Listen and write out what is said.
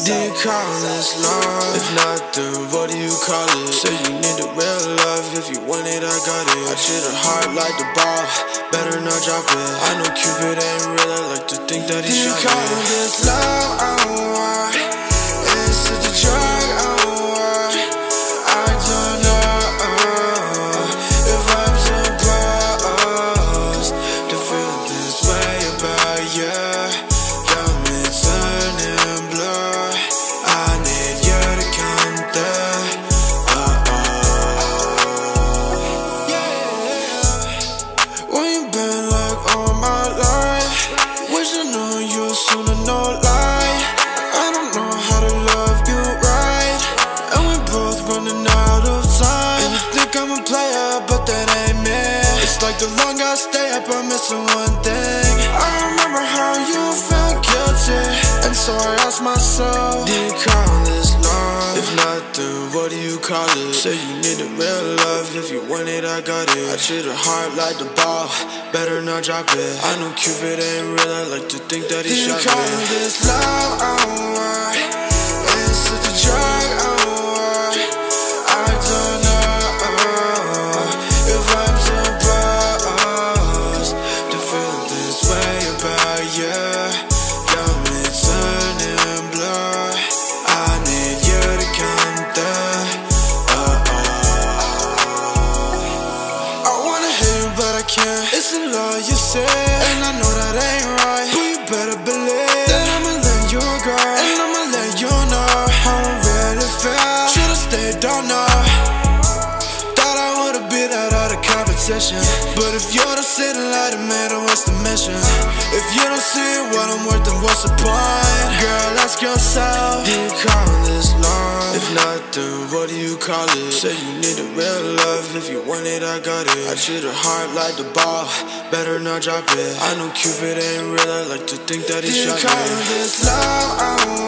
Do you call this love? If not, then what do you call it? Say you need a real love, if you want it, I got it. I treat her hard like the ball, better not drop it. I know Cupid ain't real, I like to think that he shot it. Do you call this love? I don't want. It's such a drug, I don't want. I don't know if I'm supposed to feel this way about you. Got me turning blue. I need you to come through. Where you been like all my life? Wish I knew you sooner, no lie. I don't know how to love you right, and we both running out of time. And you think I'm a player, but that ain't me. It's like the longer I stay up, I'm missing one thing. I remember how you felt guilty, and so I asked myself, do you call this love? If not, then what do you call it? Say you need a real love, if you want it, I got it. I treat her hard like the ball, better not drop it. I know Cupid ain't real, I like to think that he shot it. Do you call this love? I don't want. It's such a drug, I don't want. I don't know if I'm supposed to feel this way about you. Got me turning blue. I need you to come through. I wanna hate you, but I can't. It's a lie you say, and I know that ain't right. But you better believe that I'ma let you go, and I'ma let you know how I really feel. Should've stayed, don't know. Thought I would've beat that out of competition, but if you don't see the light, man, then what's the mission? If you don't see what I'm worth, then what's the point? Girl, ask yourself, do you call this love? If not, then what do you call it? Say you need a real love, if you want it, I got it. I treat her hard like the ball, better not drop it. I know Cupid ain't real, I like to think that he shot it. Do you call this love? I don't